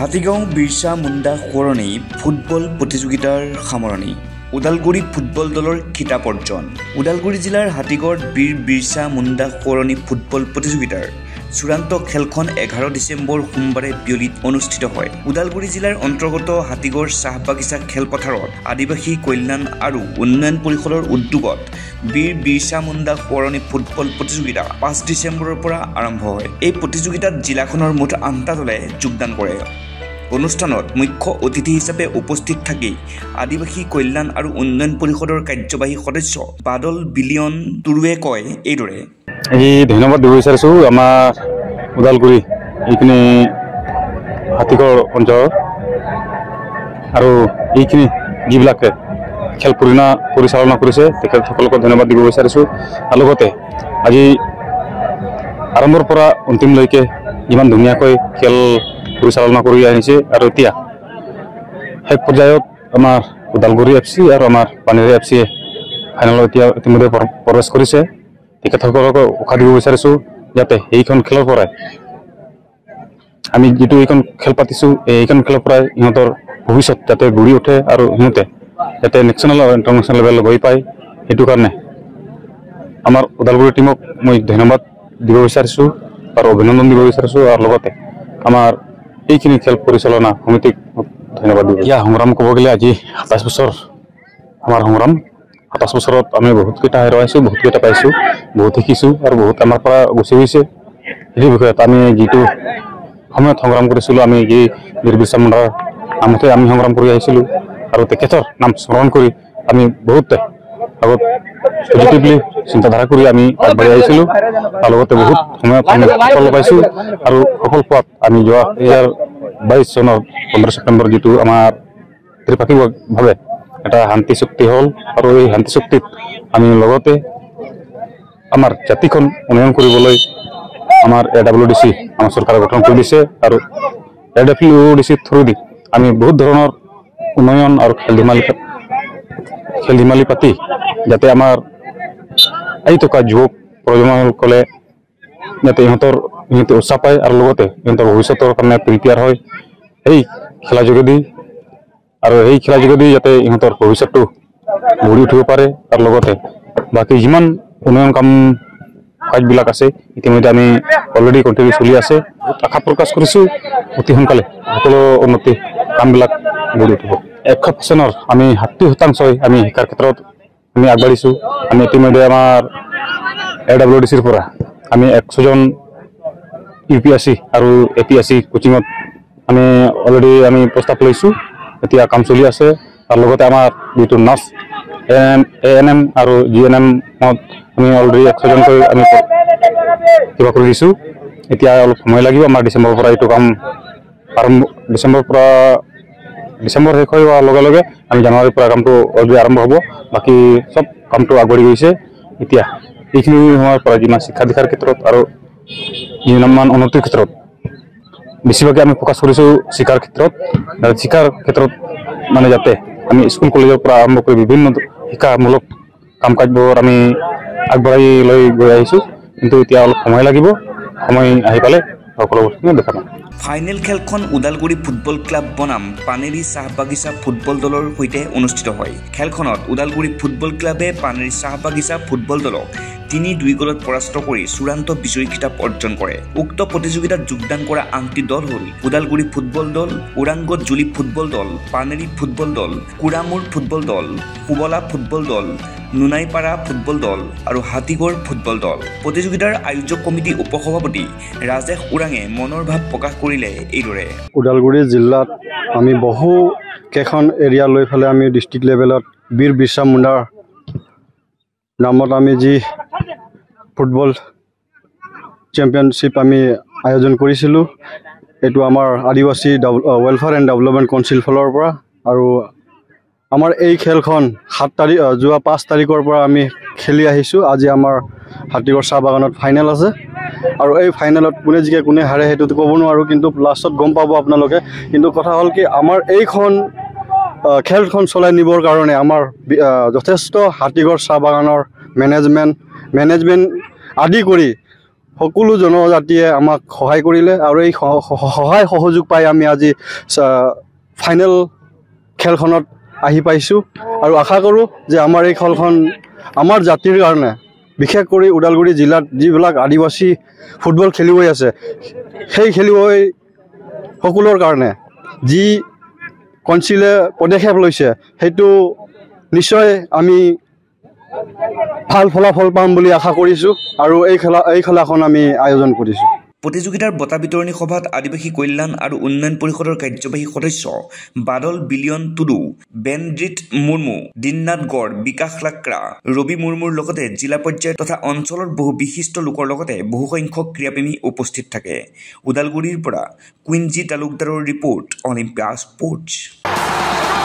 হাতীগাঁও বিৰছা মুণ্ডা সোঁৱৰণী ফুটবল প্ৰতিযোগিতাৰ সামৰণি। ওদালগুৰি ফুটবল দলৰ খিতাপ অৰ্জন। ওদালগুৰি জিলাৰ হাতীগড়ত বীৰ বিৰছা মুণ্ডা সোঁৱৰণী ফুটবল প্ৰতিযোগিতাৰ চূড়ান্ত খেলখন 11 ডিচেম্বৰ সোমবাৰে বিয়লিত অনুষ্ঠিত হয়। ওদালগুৰি জিলাৰ অন্তৰ্গত হাতীগড় চাহ বাগিচা খেলপথাৰত আদিবাসী কল্যাণ আৰু উন্নয়ন পৰিষদৰ উদ্যোগত বীৰ বিৰছা মুণ্ডা সোঁৱৰণী ফুটবল প্ৰতিযোগিতা 5 ডিচেম্বৰৰ পৰা আৰম্ভ হয়। এই প্ৰতিযোগিতাত জিলাখনৰ মুঠ 8টা দলে যোগদান কৰে। অনুষ্ঠানত মুখ্য অতিথি হিচাপে উপস্থিত থাকি আদিবাসী কল্যাণ আৰু উন্নয়ন পৰিষদৰ কাৰ্যবাহী সদস্য বাদল বিলিয়ন তুৰুৱে কয় এইদৰে। ধন্যবাদ দিব বিচাৰিছোঁ আমাৰ ওদালগুৰি এইখিনি হাতীগড় অঞ্চল আৰু এইখিনি যিবিলাকে খেল পৰিচালনা কৰিছে তেখেতসকলক ধন্যবাদ দিব বিচাৰিছোঁ। আৰু লগতে আজি আৰম্ভৰ পৰা অন্তিমলৈকে ইমান ধুনীয়াকৈ খেল পৰিচালনা কৰি আহিছে আৰু এতিয়া শেষ পৰ্যায়ত আমাৰ ওদালগুৰি FC আৰু আমাৰ পানেৰী FCয়ে ফাইনেলত এতিয়া ইতিমধ্যে প্ৰৱেশ কৰিছে। তেখেতসকলক উৎসাহ দিব বিচাৰিছোঁ যাতে এইখন খেলৰ পৰাই আমি যিটো এইখন খেল পাতিছোঁ এইখন খেলৰ পৰাই ইহঁতৰ ভৱিষ্যত যাতে গঢ়ি উঠে আৰু সিহঁতে যাতে নেশ্যনেল আৰু ইণ্টাৰনেশ্যনেল লেভেল গৈ পায়, সেইটো কাৰণে আমাৰ ওদালগুৰি টীমক মই ধন্যবাদ দিব বিচাৰিছোঁ আৰু অভিনন্দন দিব বিচাৰিছোঁ। আৰু লগতে আমাৰ এইখিনি খেল পৰিচালনা সমিতিক ধন্যবাদ দিব। ইয়াৰ সংগ্ৰাম ক'ব গ'লে আজি 27 বছৰ আমাৰ সংগ্ৰাম। 27 বছৰত আমি বহুতকেইটা হেৰুৱাইছোঁ, বহুতকেইটা পাইছোঁ, বহুত শিকিছোঁ আৰু বহুত আমাৰ পৰা গুচি গৈছে। সেই বিষয়ত আমি যিটো সময়ত সংগ্ৰাম কৰিছিলোঁ, আমি যি বীৰ বিৰছা মুণ্ডাৰ নামতে আমি সংগ্ৰাম কৰি আহিছিলোঁ আৰু তেখেতৰ নাম স্মৰণ কৰি আমি বহুতে আগত পজিটিভলি চিন্তাধাৰা কৰি আমি আগবাঢ়ি আহিছিলোঁ। আৰু লগতে বহুত সময়ত আমি সফল পাইছোঁ আৰু সফল পোৱাত আমি যোৱা 2022 চনৰ 15 ছেপ্টেম্বৰ যিটো আমাৰ ত্ৰিপাক্ষিকভাৱে এটা শান্তি চুক্তি হ'ল আৰু এই শান্তি চুক্তিত আমি লগতে আমাৰ জাতিখন উন্নয়ন কৰিবলৈ আমাৰ AWDC আমাৰ চৰকাৰে গঠন কৰি দিছে আৰু AWDC থ্ৰুদি আমি বহুত ধৰণৰ উন্নয়ন আৰু খেল ধেমালি পাতি যাতে আমাৰ আহি থকা যুৱক প্ৰজন্মসকলে যাতে ইহঁতে উৎসাহ পায় আৰু লগতে ইহঁতৰ ভৱিষ্যতৰ কাৰণে প্ৰিপেয়াৰ হয় এই খেলা যোগেদি, আৰু এই খেলা যোগেদি যাতে ইহঁতৰ ভৱিষ্যতটো গঢ়ি উঠিব পাৰে। আৰু লগতে বাকী যিমান উন্নয়ন কাজবিলাক আছে ইতিমধ্যে আমি অলৰেডি কণ্টিনিউ চলি আছে। আশা প্ৰকাশ কৰিছোঁ অতি সোনকালে সকলো উন্নতি কামবিলাক গঢ়ি উঠিব। 100% আমি 70% আমি শিক্ষাৰ ক্ষেত্ৰত আমি আগবাঢ়িছোঁ। আমি ইতিমধ্যে আমাৰ AWDCৰ পৰা আমি 100 জন UPSC আৰু APSC কোচিঙত আমি অলৰেডি আমি প্ৰস্তাৱ লৈছোঁ, এতিয়া কাম চলি আছে। আৰু লগতে আমাৰ যিটো নাৰ্ছ ANM আৰু GNMত আমি অলৰেডি 100 জনকৈ আমি কিবা কৰি দিছোঁ। এতিয়া অলপ সময় লাগিব, আমাৰ ডিচেম্বৰৰ পৰা এইটো কাম ডিচেম্বৰ শেষ হৈ হোৱাৰ লগে লগে আমি জানুৱাৰীৰ পৰা কামটো অলৰেডি আৰম্ভ হ'ব। বাকী চব কামটো আগবাঢ়ি গৈছে। এতিয়া এইখিনি সময়ৰ পৰা যিমান শিক্ষা দীক্ষাৰ ক্ষেত্ৰত আৰু যিমান উন্নতিৰ ক্ষেত্ৰত বেছিভাগে আমি ফ'কাছ কৰিছোঁ শিক্ষাৰ ক্ষেত্ৰত মানে যাতে আমি স্কুল কলেজৰ পৰা আৰম্ভ কৰি বিভিন্ন শিক্ষামূলক কাম কাজবোৰ আমি আগবঢ়াই লৈ গৈ আহিছোঁ। কিন্তু এতিয়া অলপ সময় লাগিব, সময় আহি পালে সকলো বস্তু দেখা পাম। ফাইনেল খেলখন ওদালগুৰি ফুটবল ক্লাব বনাম পানেৰী চাহ বাগিচা ফুটবল দলৰ সৈতে অনুষ্ঠিত হয়। খেলখনত ওদালগুৰি ফুটবল ক্লাবে পানেৰী চাহ বাগিচা ফুটবল দলক 3-2 গলত পৰাস্ত কৰি চূড়ান্ত বিজয়ী খিতাপ অৰ্জন কৰে। উক্ত প্ৰতিযোগিতাত যোগদান কৰা 8টি দল হ'ল ওদালগুৰি ফুটবল দল, ওৰাংগত জুলি ফুটবল দল, পানেৰী ফুটবল দল, কুৰামুৰ ফুটবল দল, সুবলা ফুটবল দল, নুনাইপাৰা ফুটবল দল আৰু হাতীগড় ফুটবল দল। প্ৰতিযোগিতাৰ আয়োজক কমিটি উপসভাপতি ৰাজেশ ওৰাঙে মনৰ ভাৱ প্ৰকাশ কৰিলে এইদৰে। ওদালগুৰি জিলাত আমি বহু কেইখন এৰিয়া লৈ পেলাই আমি ডিষ্ট্ৰিক্ট লেভেলত বীৰ বিৰছা মুণ্ডাৰ নামত আমি যি ফুটবল চেম্পিয়নশ্বিপ আমি আয়োজন কৰিছিলোঁ। এইটো আমাৰ আদিবাসী ৱেলফেয়াৰ এণ্ড ডেভেলপমেণ্ট কাউন্সিল ফালৰ পৰা। আৰু আমাৰ এই খেলখন যোৱা 5 তাৰিখৰ পৰা আমি খেলি আহিছোঁ। আজি আমাৰ হাতীগড় চাহ বাগানত ফাইনেল আছে আৰু এই ফাইনেলত কোনে জিকে কোনে হাৰে সেইটোতো ক'ব নোৱাৰোঁ, কিন্তু লাষ্টত গম পাব আপোনালোকে। কিন্তু কথা হ'ল কি, আমাৰ এইখন খেলখন চলাই নিবৰ কাৰণে আমাৰ যথেষ্ট হাতীগড় চাহ বাগানৰ মেনেজমেণ্ট আদি কৰি সকলো জনজাতিয়ে আমাক সহায় কৰিলে আৰু এই সহায় সহযোগ পাই আমি আজি ফাইনেল খেলখনত আহি পাইছোঁ আৰু আশা কৰোঁ যে আমাৰ এই খেলখন আমাৰ জাতিৰ কাৰণে বিশেষ কৰি ওদালগুৰি জিলাত যিবিলাক আদিবাসী ফুটবল খেলুৱৈ আছে সেই খেলুৱৈ সকলৰ কাৰণে যি কাউন্সিলে পদক্ষেপ লৈছে সেইটো নিশ্চয় আমি ভাল ফলাফল পাম বুলি আশা কৰিছোঁ আৰু এই খেলাখন আমি আয়োজন কৰিছোঁ। প্ৰতিযোগিতাৰ বঁটা বিতৰণী সভাত আদিবাসী কল্যাণ আৰু উন্নয়ন পৰিষদৰ কাৰ্যবাহী সদস্য বাদল বিলিয়ন টুডু, বেনজিৎ মুৰ্মু, দিননাথ গড়, বিকাশ লাকৰা, ৰবি মুৰ্মুৰ লগতে জিলা পৰ্যায়ৰ তথা অঞ্চলৰ বহু বিশিষ্ট লোকৰ লগতে বহুসংখ্যক ক্ৰীড়াপ্ৰেমী উপস্থিত থাকে। ওদালগুৰিৰ পৰা কুইনজি তালুকদাৰৰ ৰিপৰ্ট, অলিম্পিয়া স্পৰ্টছ।